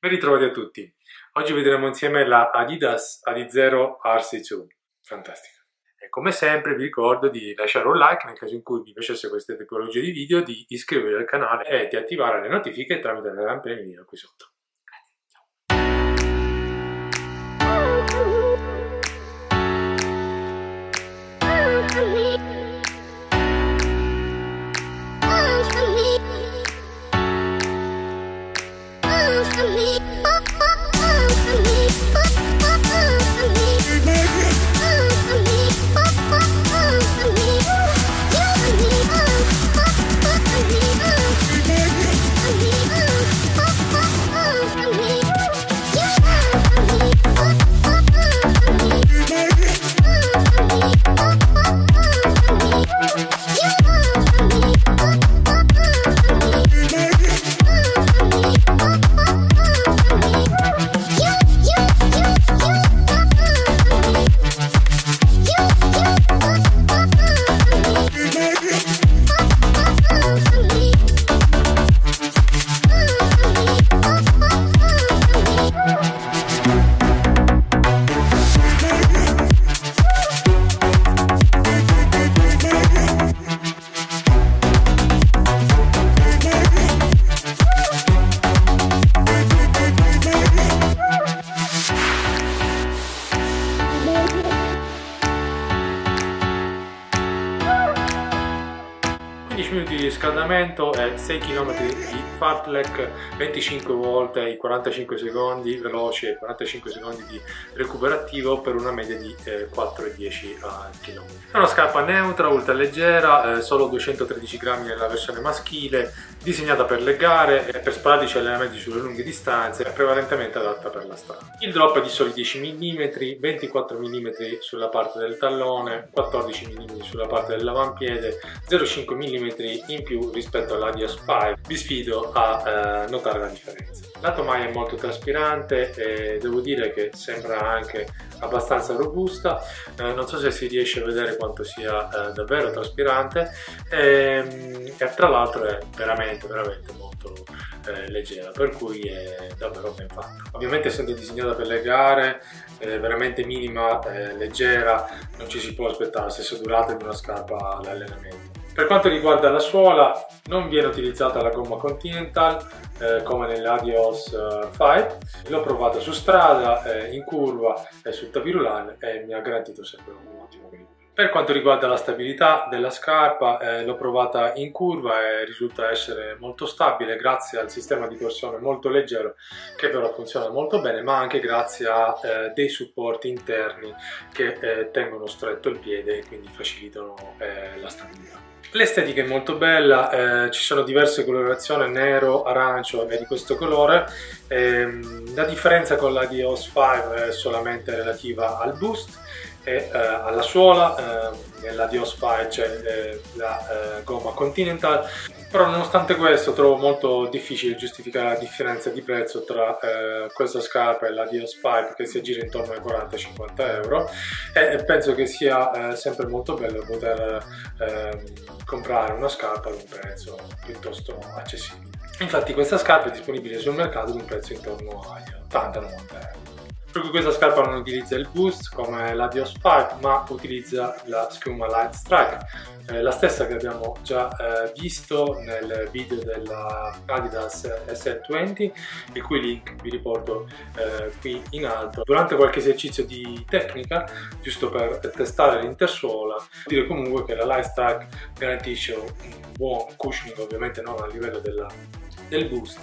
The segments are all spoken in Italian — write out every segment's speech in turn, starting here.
Ben ritrovati a tutti. Oggi vedremo insieme la Adidas Adizero RC2. Fantastica. E come sempre vi ricordo di lasciare un like nel caso in cui vi piacesse questa tipologia di video, di iscrivervi al canale e di attivare le notifiche tramite la campanellina qui sotto. Minuti di riscaldamento e 6 km di fartlek, 25 volte i 45 secondi veloce e 45 secondi di recuperativo per una media di 4,10 al km. È una scarpa neutra, ultra leggera, solo 213 grammi nella versione maschile, disegnata per le gare e per sporadici allenamenti sulle lunghe distanze, è prevalentemente adatta per la strada. Il drop è di soli 10 mm, 24 mm sulla parte del tallone, 14 mm sulla parte dell'avampiede, 0,5 mm in più rispetto all'Adios 5. Vi sfido a notare la differenza. La tomaia è molto traspirante e devo dire che sembra anche abbastanza robusta, non so se si riesce a vedere quanto sia davvero traspirante e tra l'altro è veramente molto leggera, per cui è davvero ben fatta. Ovviamente essendo disegnata per le gare, veramente minima, leggera, non ci si può aspettare la stessa durata di una scarpa da allenamento. Per quanto riguarda la suola, non viene utilizzata la gomma Continental come nell'Adios 5. L'ho provata su strada, in curva e sul tapirulane e mi ha garantito sempre un ottimo grip. Per quanto riguarda la stabilità della scarpa, l'ho provata in curva e risulta essere molto stabile grazie al sistema di torsione molto leggero che però funziona molto bene, ma anche grazie a dei supporti interni che tengono stretto il piede e quindi facilitano la stabilità. L'estetica è molto bella, ci sono diverse colorazioni, nero, arancio e di questo colore. La differenza con l'Adios 5 è solamente relativa al boost e alla suola. Nell'Adios 5 c'è la gomma Continental, però nonostante questo trovo molto difficile giustificare la differenza di prezzo tra questa scarpa e l'Adios 5, che si aggira intorno ai 40-50 euro, e penso che sia sempre molto bello poter comprare una scarpa ad un prezzo piuttosto accessibile. Infatti questa scarpa è disponibile sul mercato ad un prezzo intorno agli 80-90 euro. Per cui questa scarpa non utilizza il boost come l'Adios 5, ma utilizza la schiuma Light Strike, la stessa che abbiamo già visto nel video della Adidas SL20, il cui link vi riporto qui in alto. Durante qualche esercizio di tecnica, giusto per testare l'intersuola, devo dire comunque che la Light Strike garantisce un buon cushioning, ovviamente non a livello del boost,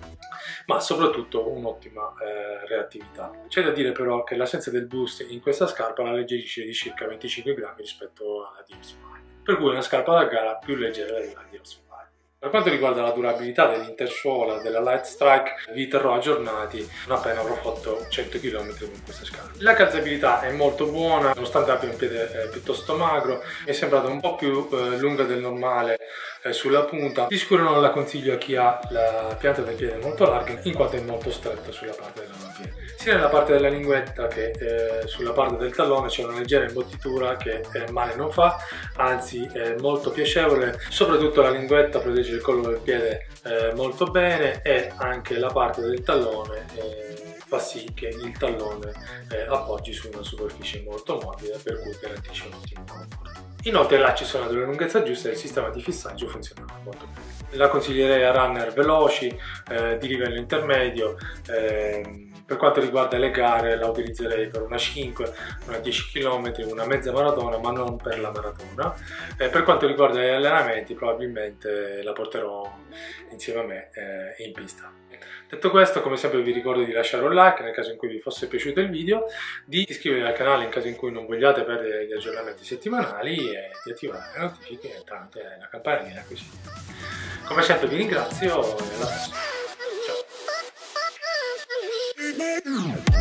ma soprattutto un'ottima reattività. C'è da dire però che l'assenza del boost in questa scarpa la alleggerisce di circa 25 grammi rispetto all'Adios 5, per cui è una scarpa da gara più leggera dell'Adios 5. Per quanto riguarda la durabilità dell'intersuola della Light Strike, vi terrò aggiornati non appena avrò fatto 100 km con questa scarpa. La calzabilità è molto buona, nonostante abbia un piede piuttosto magro, mi è sembrata un po' più lunga del normale sulla punta. Di sicuro non la consiglio a chi ha la pianta del piede molto larga, in quanto è molto stretta sulla parte dell'avampiede. Sia nella parte della linguetta che sulla parte del tallone c'è una leggera imbottitura che male non fa, anzi è molto piacevole. Soprattutto la linguetta protegge il collo del piede molto bene, e anche la parte del tallone fa sì che il tallone appoggi su una superficie molto morbida, per cui garantisce un ottimo conforto. Inoltre là ci sono delle lunghezza giuste e il sistema di fissaggio funziona molto bene. La consiglierei a runner veloci, di livello intermedio. Per quanto riguarda le gare la utilizzerei per una 5, una 10 km, una mezza maratona, ma non per la maratona. Per quanto riguarda gli allenamenti probabilmente la porterò insieme a me in pista. Detto questo, come sempre vi ricordo di lasciare un like nel caso in cui vi fosse piaciuto il video, di iscrivervi al canale in caso in cui non vogliate perdere gli aggiornamenti settimanali e di attivare le notifiche tramite la campanellina così. Come sempre vi ringrazio e alla prossima. Ciao!